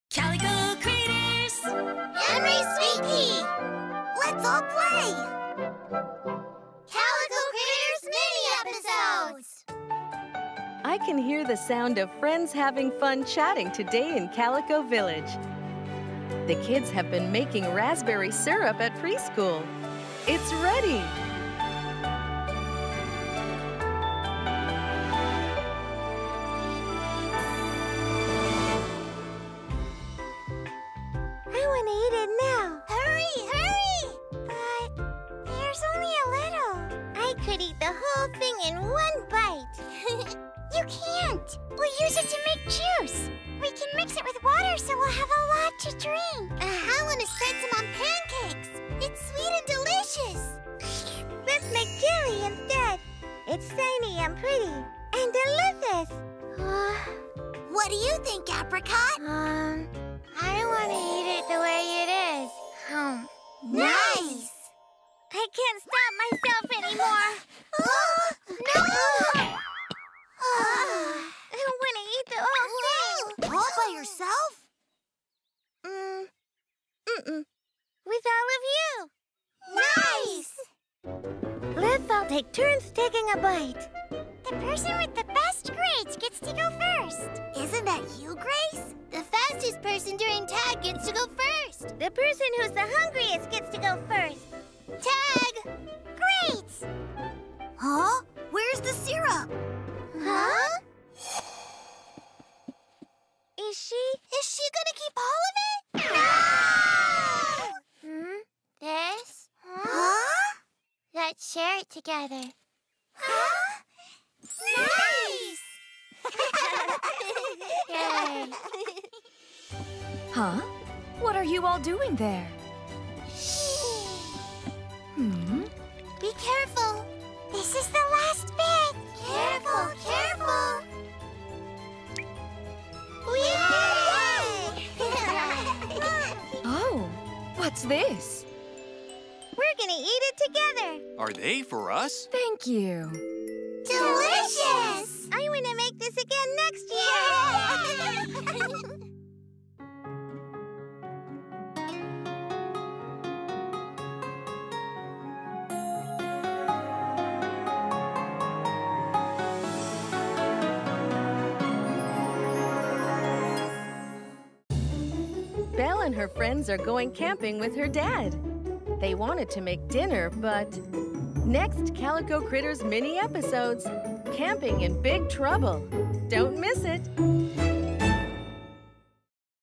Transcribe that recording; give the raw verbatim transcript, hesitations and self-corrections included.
Calico Critters! Henry Sweet Pea! Let's all play! Calico Critters mini-episodes! I can hear the sound of friends having fun chatting today in Calico Village. The kids have been making raspberry syrup at preschool. It's ready! I want to eat it now. Hurry, hurry! But there's only a little. I could eat the whole thing in one bite. You can't. We'll use it to make juice. We can mix it with water so we'll have a lot to drink. Uh, I want to spread some on pancakes. It's sweet and delicious. Let's make jelly instead. It's shiny and pretty and delicious. Uh, what do you think, Apricot? Um, I want to eat it the way it is. Um, nice! I can't stop myself anymore. Oh, no! I want to eat the whole thing. All by yourself? Mm, mm-mm. With all of you. Nice! Let's all take turns taking a bite. The person with the best grades gets to go first. Isn't that you, Grace? The fastest person during tag gets to go first. The person who's the hungriest gets to go first. Tag! Great! Huh? Where's the syrup? Huh? Is she? Is she gonna keep all of it? No! Hmm? This? Huh? Let's share it together. Huh? Nice! Yay! Huh? What are you all doing there? Hmm? Be careful. This is the last bit. Careful, careful. Yay! Oh, what's this? We're gonna eat it together. Are they for us? Thank you. Delicious! I want to make this again next year. Belle and her friends are going camping with her dad. They wanted to make dinner, but... Next Calico Critters mini episodes, Camping in Big Trouble. Don't miss it.